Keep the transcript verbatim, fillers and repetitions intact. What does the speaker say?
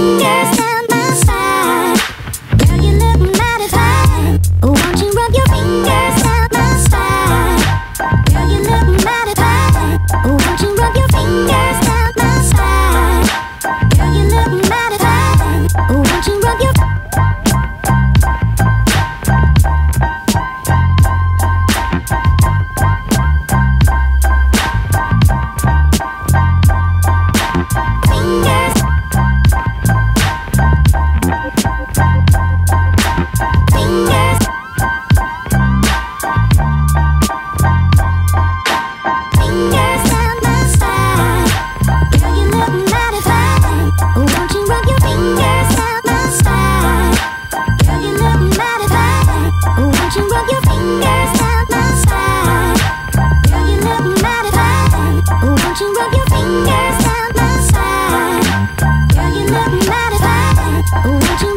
fingers down my spine. Girl, you look mighty fine. Won't you rub your fingers down my spine? Girl, you look mighty fine. Won't you rub your fingers down my spine? Girl, you look mighty fine. Won't you rub your Won't you